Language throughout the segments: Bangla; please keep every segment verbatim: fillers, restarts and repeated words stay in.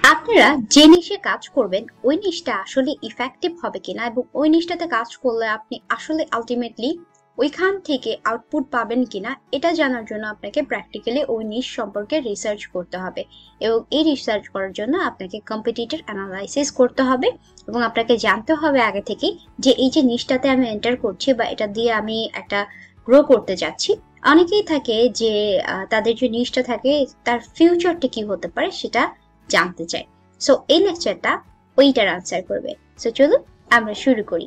আপনারা যে নিশে কাজ করবেন ওই নিশটা আসলে ইফেক্টিভ হবে কিনা এবং ওই নিশটাতে কাজ করলে আপনি আসলে আলটিমেটলি ওইখান থেকে আউটপুট পাবেন কিনা এটা জানার জন্য আপনাকে প্র্যাকটিক্যালি ওই নিশ সম্পর্কে রিসার্চ করতে হবে এবং এই রিসার্চ করার জন্য আপনাকে কম্পিটিটর অ্যানালাইসিস করতে হবে এবং আপনাকে জানতে হবে আগে থেকে যে এই যে নিশটাতে আমি এন্টার করছি বা এটা দিয়ে আমি একটা গ্রো করতে যাচ্ছি। অনেকেই থাকে যে তাদের যে নিশটা থাকে তার ফিউচারটা কি হতে পারে সেটা জানতে চাই। সো এই লেকচারটা ওইটার আনসার করবে। সো চলুন আমরা শুরু করি।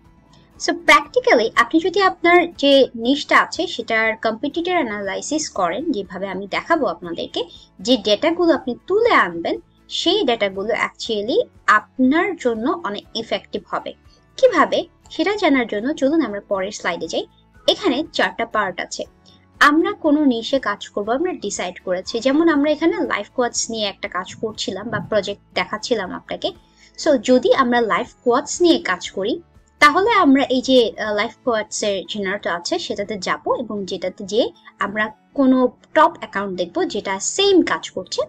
সো প্র্যাকটিক্যালি আপনি যদি আপনার যে নিশটা আছে সেটার কম্পিটিটর অ্যানালাইসিস করেন, যেভাবে আমি দেখাবো আপনাদেরকে, যে ডেটাগুলো আপনি তুলে আনবেন সেই ডেটাগুলো অ্যাকচুয়ালি আপনার জন্য অনেক ইফেক্টিভ হবে। কিভাবে সেটা জানার জন্য চলুন আমরা পরের স্লাইডে যাই। এখানে চারটা পার্ট আছে। আমরা কোনো নিশে কাজ করব আমরা ডিসাইড করেছি, যেমন আমরা এখানে লাইফ কোয়াডস নিয়ে একটা কাজ করছিলাম বা প্রজেক্ট দেখাচ্ছিলাম আপনাকে। সো যদি আমরা লাইফ কোয়াডস নিয়ে কাজ করি তাহলে আমরা এই যে লাইফ কোয়াডস এর জেনারেটর আছে সেটাতে যাব এবং যেটাতে যে আমরা কোনো টপ অ্যাকাউন্ট দেখব যেটা সেম কাজ করছে,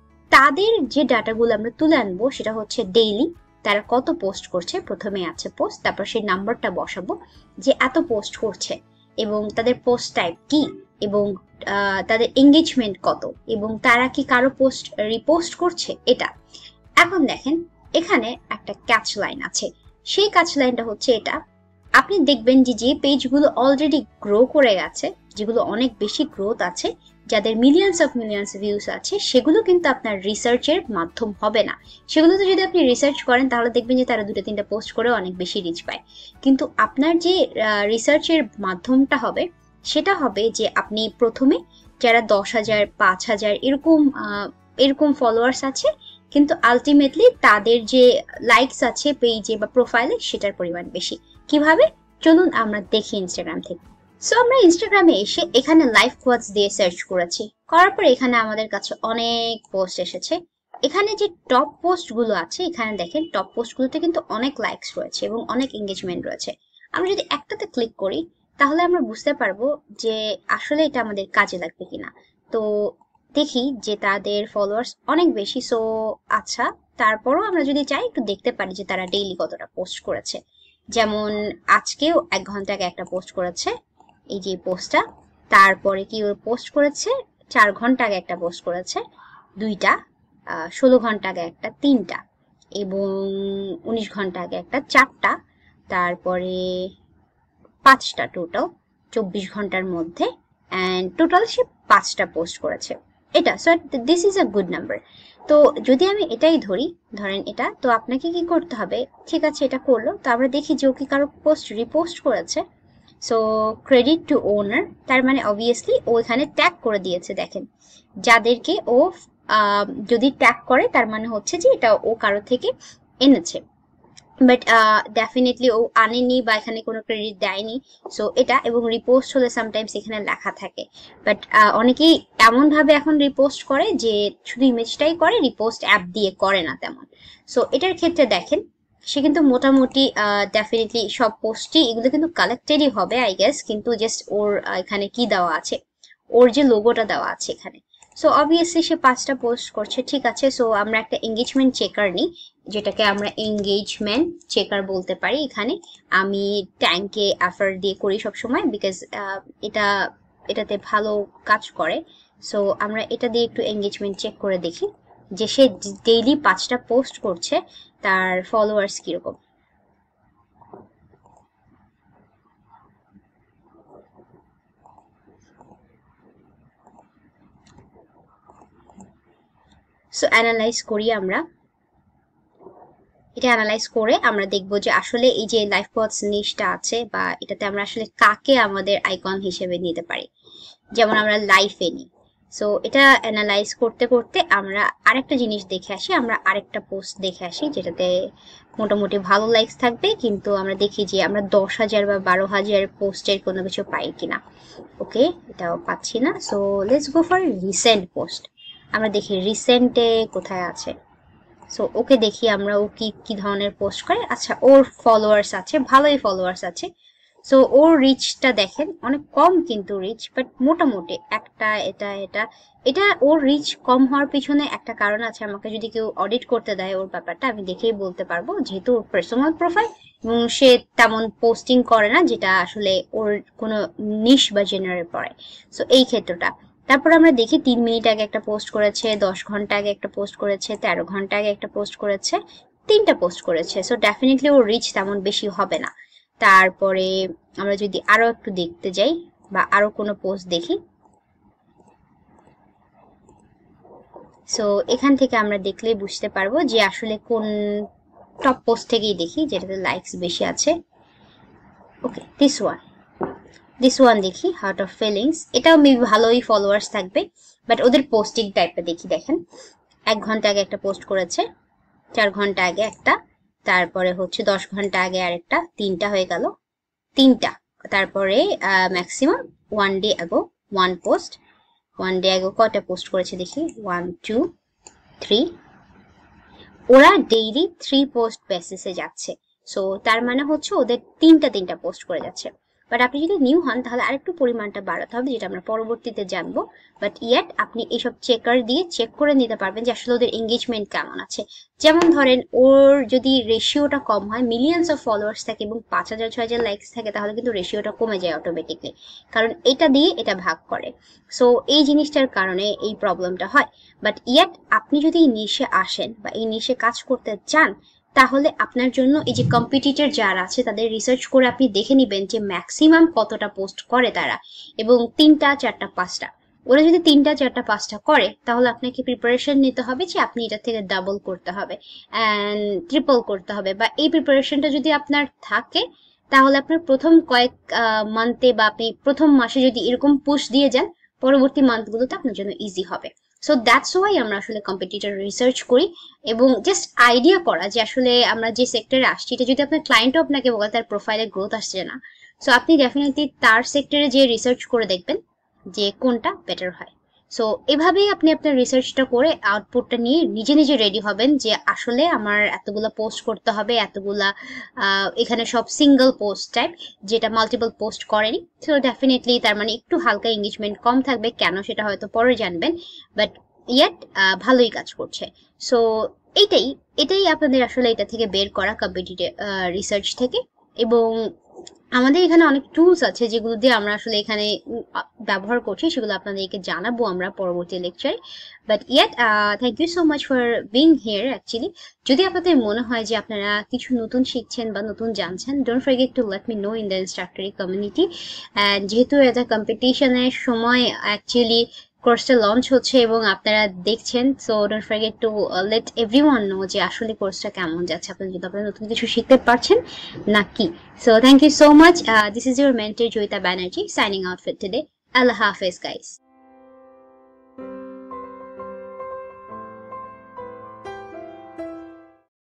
তাদের যে ডাটাগুলো আমরা তুলে আনবো সেটা হচ্ছে ডেইলি তারা কত পোস্ট করছে। প্রথমে আছে পোস্ট, তারপর সেই নাম্বারটা বসাবো যে এত পোস্ট করছে এবং তাদের পোস্ট টাইপ কি এবং তাদের এঙ্গেজমেন্ট কত এবং তারা কি কারো পোস্ট রিপোস্ট করছে এটা। এখন দেখেন এখানে একটা ক্যাচ লাইন আছে, সেই ক্যাচ লাইনটা হচ্ছে এটা। আপনি দেখবেন যে যে পেজগুলো অলরেডি গ্রো করে গেছে, যেগুলো অনেক বেশি গ্রোথ আছে, যাদের মিলিয়নস অফ মিলিয়নস ভিউস আছে, সেগুলো কিন্তু আপনার রিসার্চের মাধ্যম হবে না। সেগুলোতে যদি আপনি রিসার্চ করেন তাহলে দেখবেন যে তারা দুটো তিনটা পোস্ট করে অনেক বেশি রিচ পায়। কিন্তু আপনার যে রিসার্চের মাধ্যমটা হবে সেটা হবে যে আপনি প্রথমে যারা দশ হাজার পাঁচ হাজার এরকম এরকম ফলোয়ার্স আছে কিন্তু আলটিমেটলি তাদের যে লাইকস আছে পেজে বা প্রোফাইলে সেটার পরিমাণ বেশি। কিভাবে চলুন আমরা দেখি ইনস্টাগ্রাম থেকে। সো আমরা ইনস্টাগ্রামে এসে এখানে লাইফ কোয়াডস দিয়ে সার্চ করেছি, করার পর এখানে আমাদের কাছে অনেক পোস্ট এসেছে। এখানে যে টপ পোস্ট গুলো আছে এখানে দেখেন টপ পোস্ট গুলোতে কিন্তু অনেক লাইকস রয়েছে এবং অনেক এঙ্গেজমেন্ট রয়েছে। আমরা যদি একটাতে ক্লিক করি তাহলে আমরা বুঝতে পারবো যে আসলে এটা আমাদের কাজে লাগবে কিনা। তো দেখি যে তাদের ফলোয়ার্স অনেক বেশি। সো আচ্ছা, তারপরও আমরা যদি চাই একটু দেখতে পারি যে তারা ডেইলি কতটা পোস্ট করেছে। যেমন আজকেও এক ঘন্টা আগে একটা পোস্ট করেছে, এই যে পোস্টটা। তারপরে কি ওর পোস্ট করেছে চার ঘন্টা আগে একটা পোস্ট করেছে, দুইটা, ষোলো ঘন্টা আগে একটা তিনটা এবং উনিশ ঘন্টা আগে একটা চারটা, তারপরে পাঁচটা, টোটাল চব্বিশ ঘন্টার মধ্যে অ্যান্ড টোটাল সে পাঁচটা পোস্ট করেছে এটা। So this is a good number. তো যদি আমি এটাই ধরি, ধরেন এটা, তো আপনাকে কি করতে হবে, ঠিক আছে এটা করলো, তো আমরা দেখি যে ও কি কারো পোস্ট রিপোস্ট করেছে। সো ক্রেডিট টু ওনার, তার মানে অবভিয়াসলি ও এখানে ট্যাগ করে দিয়েছে। দেখেন যাদেরকে ও যদি ট্যাগ করে তার মানে হচ্ছে যে এটা ও কারো থেকে এনেছে, বাট ডেফিনেটলি ও আনেনি বা এখানে কোনো ক্রেডিট দেয়নি। সো এটা, এবং রিপোস্ট হলে সামটাইমস এখানে লেখা থাকে, বাট অনেকেই এমন ভাবে এখন রিপোস্ট করে যে শুধু ইমেজটাই করে, রিপোস্ট অ্যাপ দিয়ে করে না তেমন। সো এটার ক্ষেত্রে দেখেন সে কিন্তু মোটামুটি ডেফিনেটলি সব পোস্টই এগুলো কিন্তু কালেক্টেডই হবে আই গেস, কিন্তু জাস্ট ওর এখানে কি দেওয়া আছে, ওর যে লোগোটা দেওয়া আছে এখানে। সো অবভিয়াসলি সে পাঁচটা পোস্ট করছে, ঠিক আছে। সো আমরা একটা এঙ্গেজমেন্ট চেকার নিই, যেটাকে আমরা এঙ্গেজমেন্ট চেকার বলতে পারি। এখানে আমি ট্যাঙ্কে অ্যাফার দিয়ে করি সবসময়, বিকজ এটা এটাতে ভালো কাজ করে। সো আমরা এটা দিয়ে একটু এঙ্গেজমেন্ট চেক করে দেখি যে সে ডেইলি পাঁচটা পোস্ট করছে, তার ফলোয়ার্স কিরকম। সো অ্যানালাইজ করি আমরা, এটা অ্যানালাইজ করে আমরা দেখবো যে আসলে এই যে লাইফ কোয়াডস নিশটা আছে বা এটাতে আমরা আসলে কাকে আমাদের আইকন হিসেবে নিতে পারি। যেমন আমরা লাইফে নিই। সো এটা অ্যানালাইজ করতে করতে আমরা আরেকটা জিনিস দেখে আসি, আমরা আরেকটা পোস্ট দেখে আসি যেটাতে মোটামুটি ভালো লাইকস থাকবে, কিন্তু আমরা দেখি যে আমরা দশ হাজার বা বারো হাজার পোস্টের কোনো কিছু পাই কিনা। ওকে, এটাও পাচ্ছি না। So let's go for recent post. আমরা দেখি রিসেন্টে কোথায় আছে। সো ওকে দেখি আমরা ও কি কি ধরনের পোস্ট করে। আচ্ছা, ওর ফলোয়ার্স আছে, ভালোই ফলোয়ার্স আছে। সো ওর রিচটা দেখেন অনেক কম, কিন্তু রিচ বাট মোটামুটি একটা এটা এটা এটা ওর রিচ কম হওয়ার পিছনে একটা কারণ আছে। আমাকে যদি কেউ অডিট করতে দেয় ওর ব্যাপারটা, আমি দেখেই বলতে পারবো, যেহেতু ওর পার্সোনাল প্রোফাইল এবং সে তেমন পোস্টিং করে না যেটা আসলে ওর কোনো নিশ বা জেনারে পড়ে। সো এই ক্ষেত্রটা। তারপর আমরা দেখি তিন মিনিট আগে একটা পোস্ট করেছে, দশ ঘন্টা আগে একটা পোস্ট করেছে, তেরো ঘন্টা আগে একটা পোস্ট করেছে, তিনটা পোস্ট করেছে। সো ডেফিনেটলি ওর রিচ তেমন বেশি হবে না। তারপরে আমরা যদি আরো একটু দেখতে যাই বা আরো কোনো পোস্ট দেখি, সো এখান থেকে আমরা দেখলেই বুঝতে পারবো যে আসলে কোন টপ পোস্ট থেকেই দেখি যেটাতে লাইকস বেশি আছে। Okay, this one this one দেখি, হার্ট অফ ফিলিংস। এটাও মেবি ভালোই ফলোয়ার্স থাকবে, বাট ওদের পোস্টিং টাইপটা দেখি। দেখেন এক ঘন্টা আগে একটা পোস্ট করেছে, চার ঘন্টা আগে একটা, তারপরে হচ্ছে দশ ঘন্টা আগে আরেকটা, তিনটা হয়ে গেল, তিনটা। তারপরে maximum one day ago one post. One day ago কয়টা পোস্ট করেছে দেখি, ওয়ান টু থ্রি। ওরা ডেইলি থ্রি পোস্ট বেসিসে যাচ্ছে। সো তার মানে হচ্ছে ওদের তিনটা তিনটা পোস্ট করে যাচ্ছে। বাট আপনি যদি নিউ হন তাহলে আরেকটু পরিমাণটা বাড়াতে হবে, যেটা আমরা পরবর্তীতে জানবো। বাট ইয়েট আপনি এইসব চেকার দিয়ে চেক করে নিতে পারবেন যে আসলে ওদের এঙ্গেজমেন্ট কেমন আছে। যেমন ধরেন ওর যদি রেশিওটা কম হয়, মিলিয়ন্স অফ ফলোয়ার্স থাকে এবং পাঁচ হাজার ছয় হাজার লাইকস থাকে, তাহলে কিন্তু রেশিওটা কমে যায় অটোমেটিকলি, কারণ এটা দিয়ে এটা ভাগ করে। সো এই জিনিসটার কারণে এই প্রবলেমটা হয়। বাট ইয়েট আপনি যদি এই নিশে আসেন বা এই নিশে কাজ করতে চান, তাহলে আপনার জন্য এই যে কম্পিটিটর যারা আছে তাদের রিসার্চ করে আপনি দেখে নেবেন যে ম্যাক্সিমাম কতটা পোস্ট করে তারা, এবং তিনটা চারটা পাঁচটা। ওরা যদি তিনটা চারটা পাঁচটা করে, তাহলে আপনাকে প্রিপারেশন নিতে হবে যে আপনি এটা থেকে ডাবল করতে হবে অ্যান্ড ট্রিপল করতে হবে। বা এই প্রিপারেশনটা যদি আপনার থাকে, তাহলে আপনার প্রথম কয়েক মান্থে বা আপনি প্রথম মাসে যদি এরকম পুশ দিয়ে যান, পরবর্তী মান্থগুলোতে আপনার জন্য ইজি হবে। সো দ্যাটস ওয়াই আমরা আসলে কম্পিটিটর রিসার্চ করি, এবং জাস্ট আইডিয়া করা যে আসলে আমরা যে সেক্টরে আসছি, এটা যদি আপনার ক্লায়েন্টও আপনাকে বলে তার প্রোফাইলে গ্রোথ আসছে না, সো আপনি ডেফিনেটলি তার সেক্টরে যে রিসার্চ করে দেখবেন যে কোনটা বেটার হয়। সো এভাবেই আপনি আপনার রিসার্চটা করে আউটপুটটা নিয়ে নিজে নিজে রেডি হবেন যে আসলে আমার এতগুলা পোস্ট করতে হবে, এতগুলা এখানে সব সিঙ্গেল পোস্ট টাইপ, যেটা মাল্টিপল পোস্ট করেনি। সো ডেফিনেটলি তার মানে একটু হালকা এঙ্গেজমেন্ট কম থাকবে, কেন সেটা হয়তো পরে জানবেন, বাট ইয়াট ভালোই কাজ করছে। সো এইটাই এটাই আপনাদের আসলে এটা থেকে বের করা কম্পিটিটিভ রিসার্চ থেকে। এবং আমাদের এখানে অনেক টুলস আছে যেগুলো দিয়ে আমরা আসলে এখানে ব্যবহার করছি, সেগুলো আপনাদেরকে জানাবো আমরা পরবর্তী লেকচারে। But yet thank you so much for being here. Actually যদি আপনাদের মনে হয় যে আপনারা কিছু নতুন শিখছেন বা নতুন জানছেন, don't forget to let me know in the Instructory community. And যেহেতু এটা কম্পিটিশনের সময় অ্যাকচুয়ালি কোর্সটা লঞ্চ হচ্ছে এবং আপনারা দেখছেন, so don't forget to let everyone know যে আসলে কোর্সটা কেমন যাচ্ছে, আপনারা যদি আপনারা নতুন কিছু শিখতে পারছেন নাকি। So thank you so much. This is your mentor Joyita Banerjee, signing out for today. আল্লাহ হাফেজ গাইস।